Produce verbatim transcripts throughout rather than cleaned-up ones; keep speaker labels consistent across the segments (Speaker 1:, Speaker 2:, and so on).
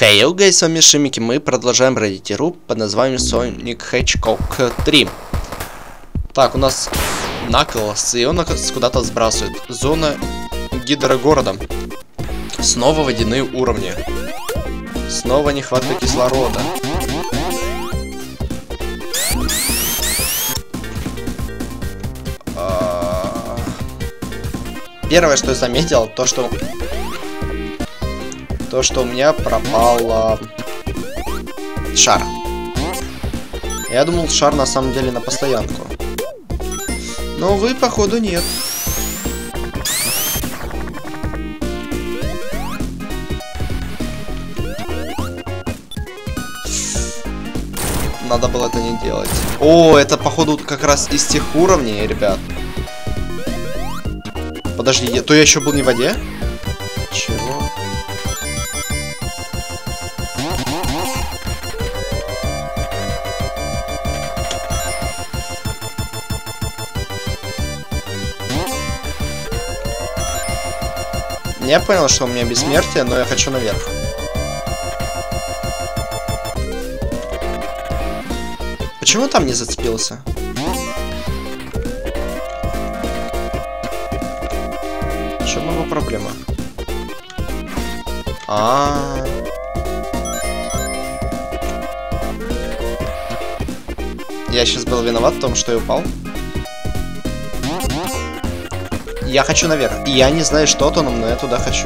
Speaker 1: Хей, гайс, с вами Шимики, мы продолжаем бродить игру под названием Sonic Hedgehog три. Так, у нас Наклз, и он нас куда-то сбрасывает. Зона гидрогорода. Снова водяные уровни. Снова нехватка кислорода. Первое, что я заметил, то что то, что у меня пропал э, шар. Я думал, шар на самом деле на постоянку. Но, увы, походу, нет. Надо было это не делать. О, это, походу, как раз из тех уровней, ребят. Подожди, то я еще был не в воде? Чего? Я понял, что у меня бессмертие, но я хочу наверх. Почему там не зацепился? В чем его проблема? А, -а, а Я сейчас был виноват в том, что я упал. Я хочу наверх. И я не знаю, что там, но я туда хочу.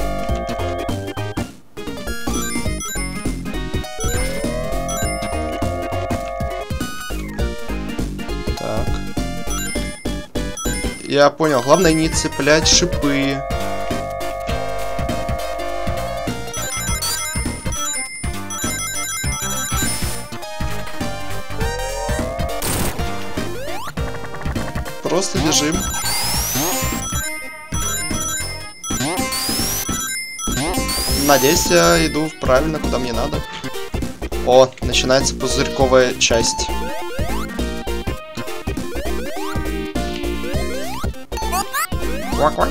Speaker 1: Так. Я понял. Главное не цеплять шипы. Просто бежим. Надеюсь, я иду правильно, куда мне надо. О, начинается пузырьковая часть. Квак-квак.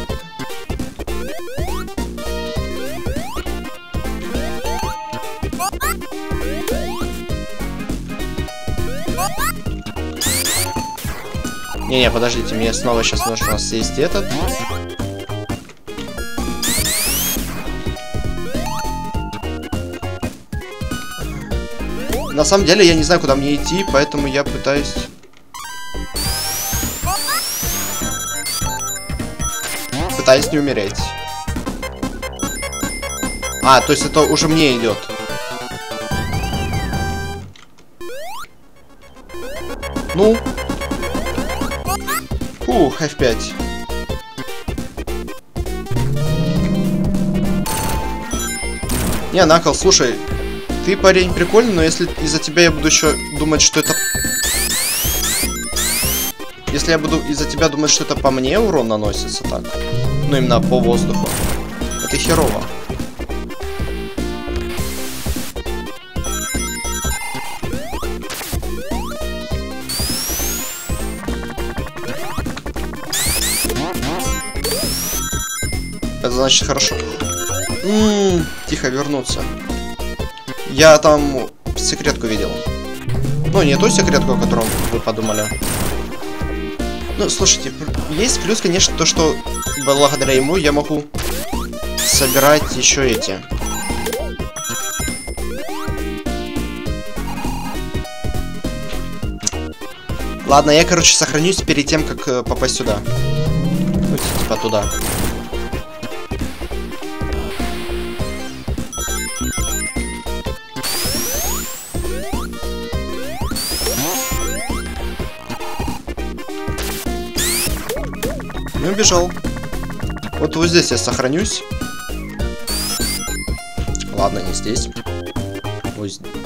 Speaker 1: Не-не, подождите, мне снова сейчас нужно съесть этот. На самом деле я не знаю, куда мне идти, поэтому я пытаюсь... Пытаюсь не умереть. А, то есть это уже мне идет. Ну. Фух, эф пять. Не, Накл, слушай. Ты, парень, прикольный, но если из-за тебя я буду еще думать, что это... Если я буду из-за тебя думать, что это по мне урон наносится так, ну именно по воздуху, это херово. Это значит хорошо. М-м, тихо, вернуться. Я там секретку видел. Ну, не ту секретку, о котором вы подумали. Ну, слушайте, есть плюс, конечно, то, что благодаря ему я могу собирать еще эти. Ладно, я, короче, сохранюсь перед тем, как попасть сюда. Ну, типа туда. Не убежал. Вот вот здесь я сохранюсь. Ладно, не здесь. Вот,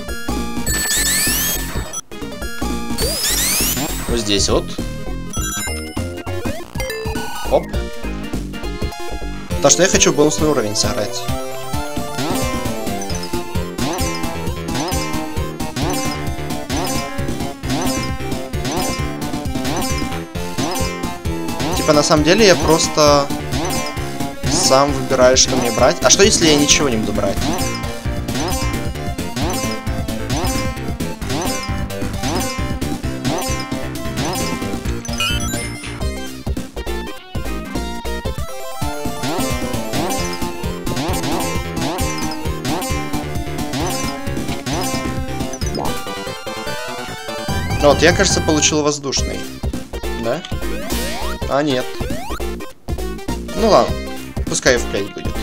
Speaker 1: вот здесь вот. Оп. Потому что я хочу бонусный уровень сыграть. Типа, на самом деле, я просто сам выбираю, что мне брать. А что, если я ничего не буду брать? Вот, я, кажется, получил воздушный. Да? А, нет. Ну ладно. Пускай эф пять будет.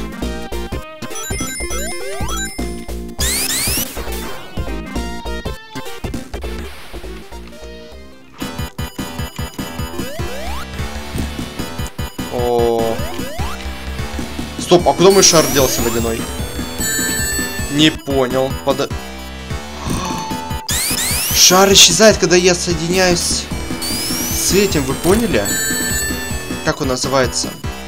Speaker 1: О. Стоп, а куда мой шар делся водяной? Не понял. Под... Шар исчезает, когда я соединяюсь с этим, вы поняли? Как он называется?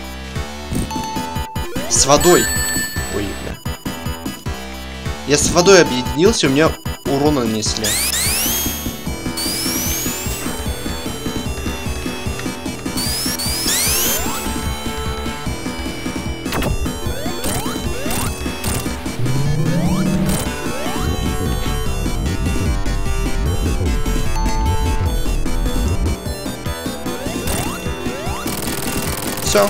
Speaker 1: С водой. Ой, бля. Я с водой объединился, у меня урона нанесли. Все.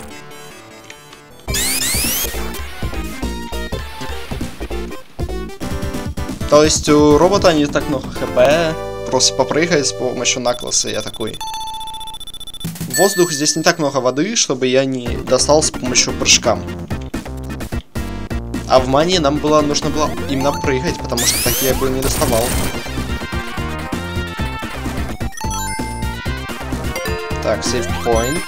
Speaker 1: То есть у робота не так много хп, просто попрыгать с помощью накласа, я такой. Воздух, здесь не так много воды, чтобы я не достал с помощью прыжка. А в мании нам было нужно было именно прыгать, потому что так я бы не доставал. Так, сейв point.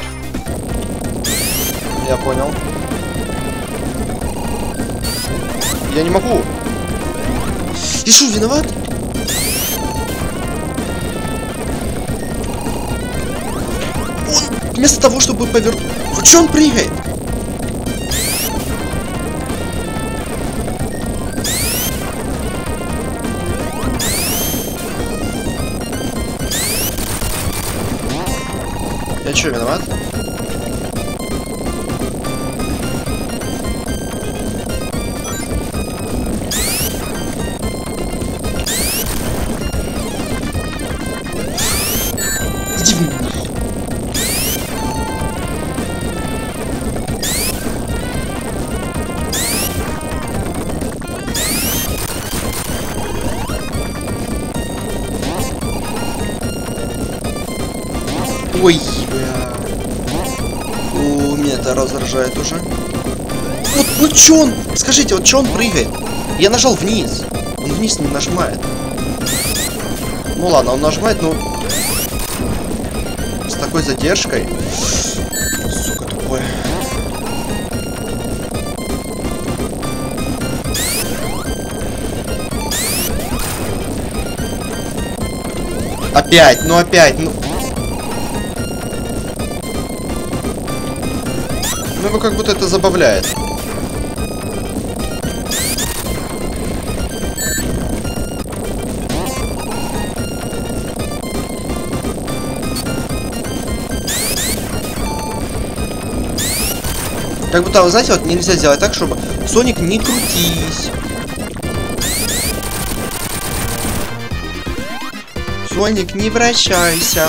Speaker 1: Я понял. Я не могу. Я что, виноват? Он вместо того, чтобы повернуть... Вот что он прыгает? Я что, виноват? Иди в нахуй. Ой, бля. О, меня это раздражает уже. Вот, ну чё он? Скажите, вот чё он прыгает? Я нажал вниз. Он вниз не нажимает. Ну ладно, он нажимает, но... С такой задержкой. Сука, тупое. Опять, ну опять, ну... Ну его как будто это забавляет. Как будто, вы знаете, вот нельзя сделать так, чтобы... Соник, не крутись. Соник, не вращайся.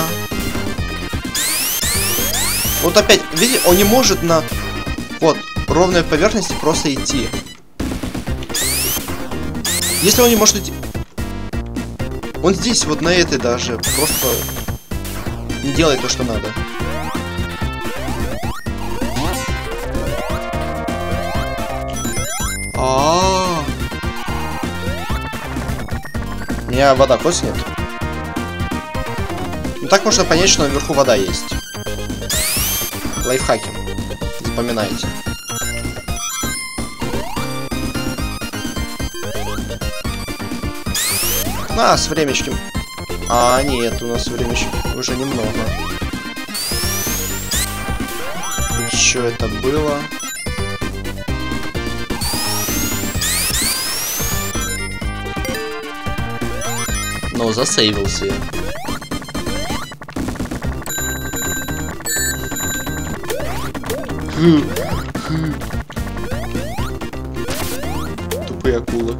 Speaker 1: Вот опять, видите, он не может на... Вот, ровной поверхности просто идти. Если он не может идти... Он здесь, вот на этой даже, просто... Не делает то, что надо. А-а-а. Меня вода коснет. Ну так можно понять, что наверху вода есть. Лайфхаки. Запоминайте. На, с времечком. А, нет, у нас времечек уже немного. Что это было? Ну, засейвился я. Хм. Хм. Тупые акулы.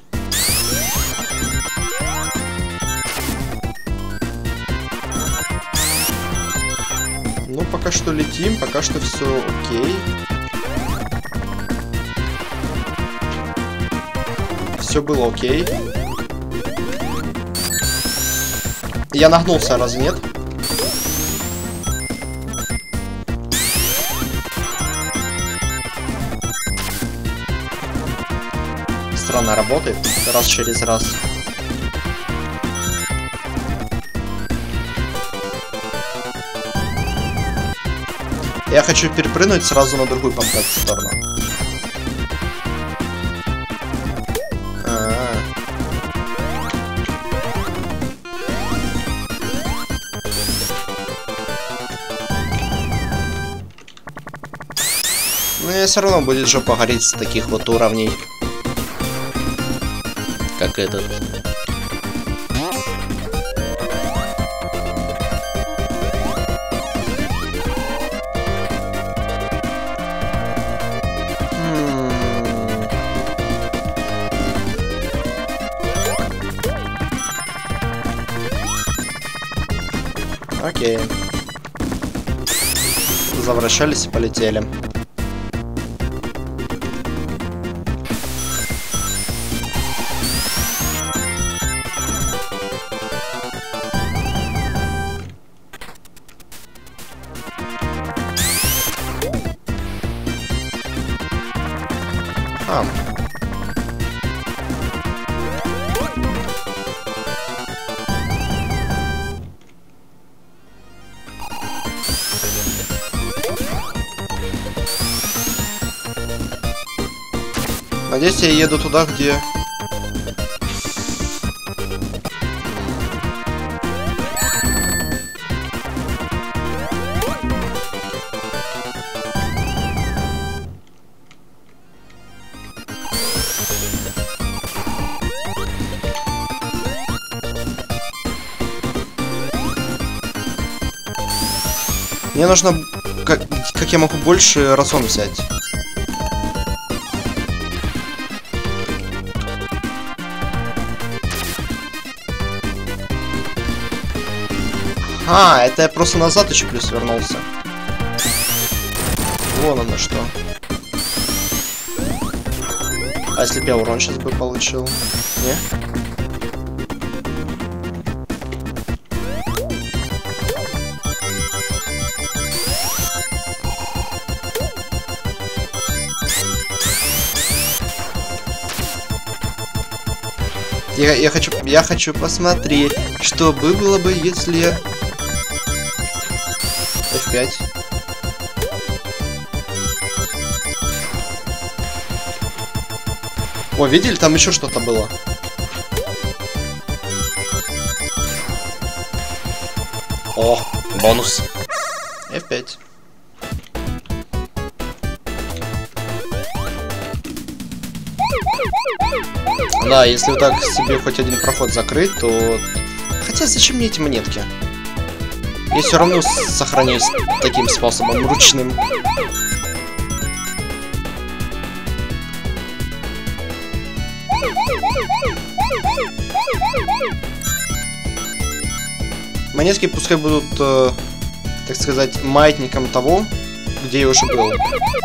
Speaker 1: Ну, пока что летим, пока что все окей. Все было окей. Я нагнулся, разве нет? Странно работает. Раз через раз. Я хочу перепрыгнуть сразу на другую помпать сторону. А-а-а. Но мне все равно будет жопа гореть с таких вот уровней, как этот. Окей. Завращались и полетели. А. Надеюсь, я еду туда, где... Мне нужно... Как, как я могу больше разом взять? А, это я просто назад еще плюс вернулся. Вон оно что. А если бы я урон сейчас бы получил? Не? Я, я хочу, я хочу посмотреть, что бы было бы, если я... эф пять. О, видели, там еще что-то было. О, бонус. эф пять. Да, если вот так себе хоть один проход закрыть, то... Хотя зачем мне эти монетки? Я все равно сохраняюсь таким способом, ручным. Монетки пускай будут, э, так сказать, маятником того, где я уже был.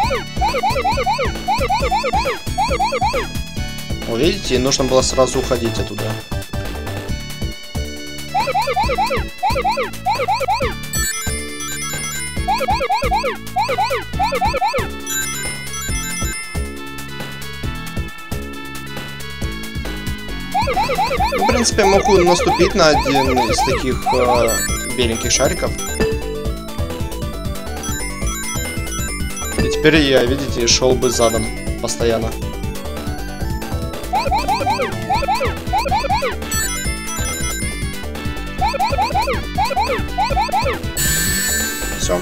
Speaker 1: О, видите, нужно было сразу уходить оттуда. В принципе, я могу наступить на один из таких э, беленьких шариков. И теперь я, видите, шел бы задом постоянно. Все.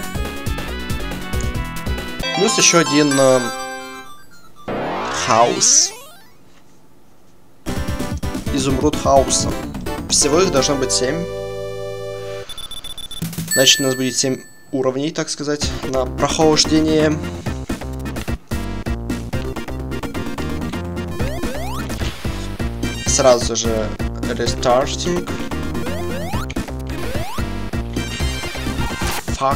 Speaker 1: Плюс еще один э, хаус. Изумруд хауса. Всего их должно быть семь. Значит, у нас будет семь уровней, так сказать, на прохождение. Сразу же рестартинг. Фак.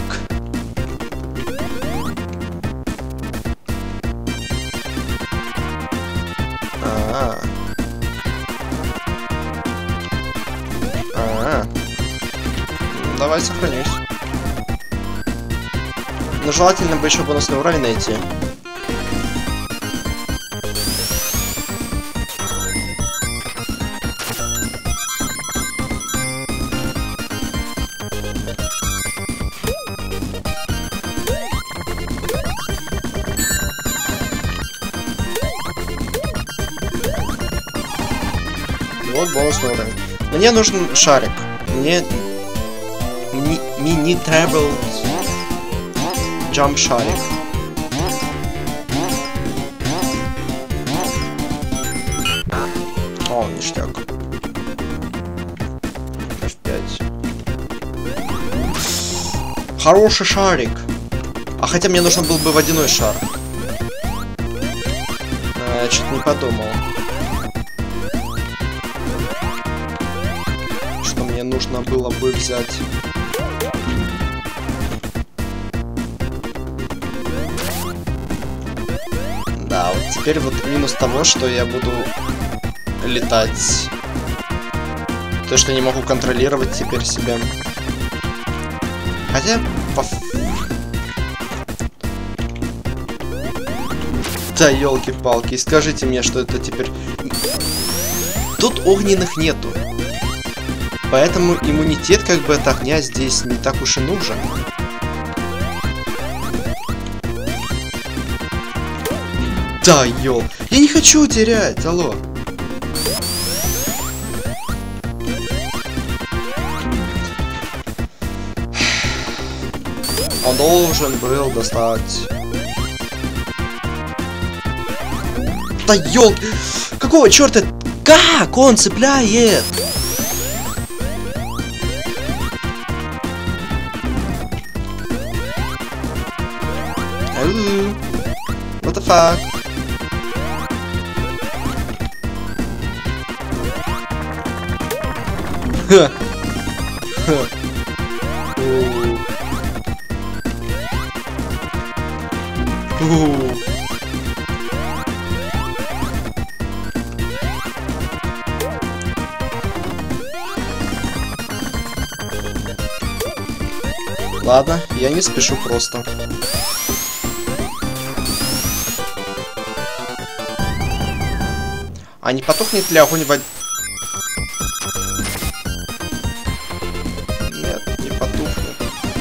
Speaker 1: А-а-а. А-а-а. давай сохранюсь. Но желательно бы еще бонусный уровень найти. Вот бонусный уровень. Мне нужен шарик. Мне... Ми... Мини трабл... Джамп шарик. О, ништяк. эф пять. Хороший шарик. А хотя мне нужен был бы водяной шар. А, я чуть не подумал. Что мне нужно было бы взять. Да, вот теперь вот минус того, что я буду летать. То, что не могу контролировать теперь себя. Хотя... По... Да, елки-палки, скажите мне, что это теперь... Тут огненных нету. Поэтому иммунитет как бы от огня здесь не так уж и нужен. Да, ёл. Я не хочу терять, алло. Он должен был достать. Да ёл. Какого черта? Как он цепляет? What the fuck? Ха. Ха. Ладно, я не спешу просто. А не потухнет ли огонь в воде? Нет, не потухнет.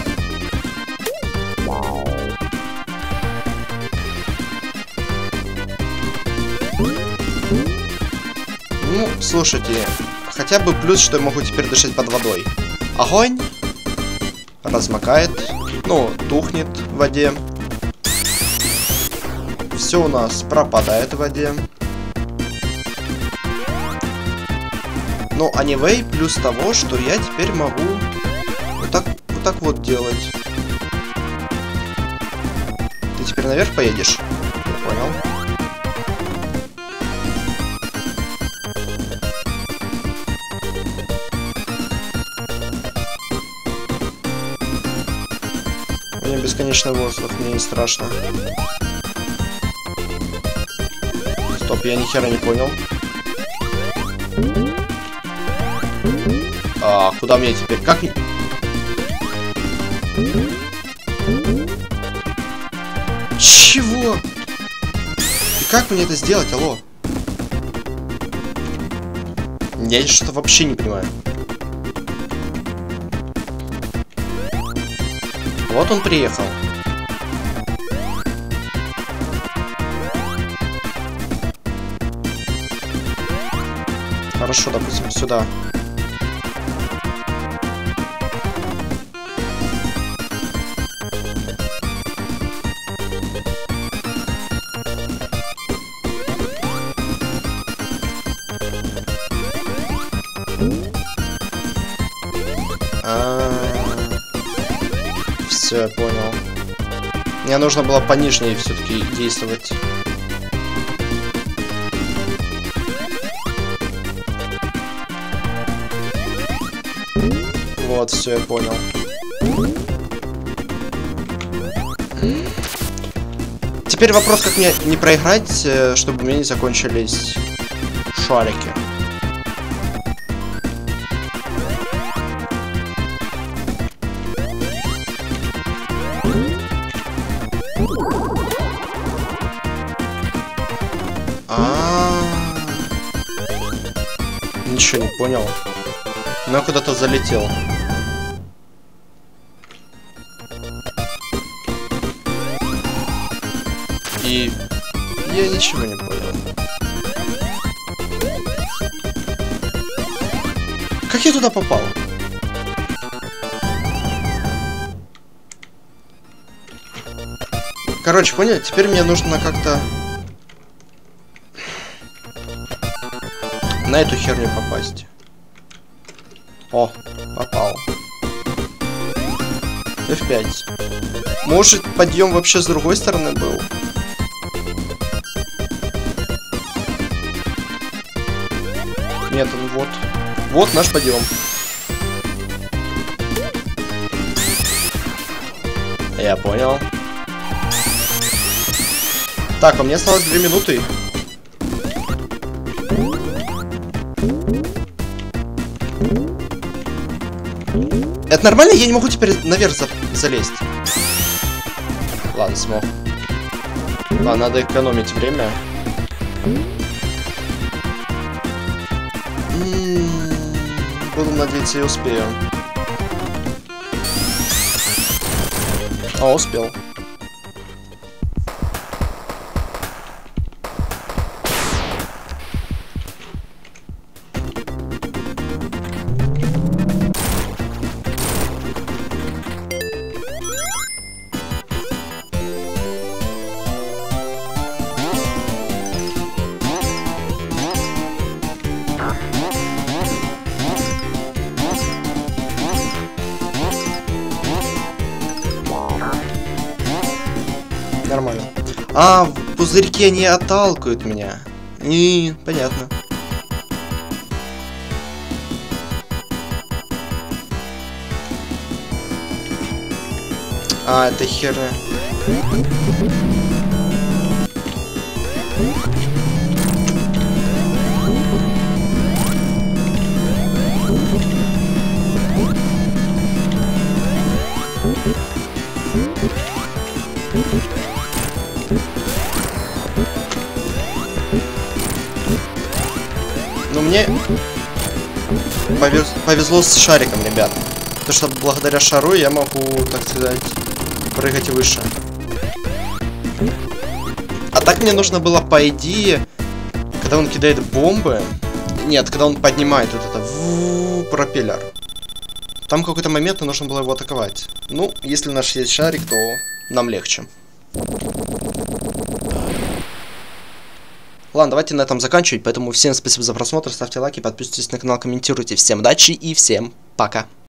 Speaker 1: Ну, слушайте, хотя бы плюс, что я могу теперь дышать под водой. Огонь размокает, ну, тухнет в воде. Все у нас пропадает в воде. Ну, anyway, плюс того, что я теперь могу вот так вот, так вот делать. Ты теперь наверх поедешь? Я понял. У меня бесконечный воздух, мне не страшно. Стоп, я ни хера не понял. А, куда мне теперь? Как... Чего? И как мне это сделать, алло? Я что-то вообще не понимаю. Вот он приехал. Хорошо, допустим, сюда. Все, я понял. Мне нужно было понижнее все-таки действовать. Вот, все, я понял. Теперь вопрос, как мне не проиграть, чтобы у меня не закончились шарики. ничего не понял. Но я куда-то залетел. И я ничего не понял. Как я туда попал? Короче, понял? Теперь мне нужно как-то на эту херню попасть. О, попал. эф пять. Может, подъем вообще с другой стороны был? Нет, он вот. Вот наш подъем. Я понял. Так, у меня осталось две минуты. Это нормально? Я не могу теперь наверх за залезть. Ладно, смог. Ладно, надо экономить время. М-м-м, буду надеяться, я успею. А, успел. Нормально. А, пузырьки, они отталкивают меня. И понятно. А, это херня. Ну, мне повез... повезло с шариком, ребят. Потому что благодаря шару я могу, так сказать, прыгать выше. А так мне нужно было, по идее, когда он кидает бомбы... Нет, когда он поднимает вот это в пропеллер. Там какой-то момент нужно было его атаковать. Ну, если наш есть шарик, то нам легче. Ладно, давайте на этом заканчивать. Поэтому всем спасибо за просмотр. Ставьте лайки, подписывайтесь на канал, комментируйте. Всем удачи и всем пока.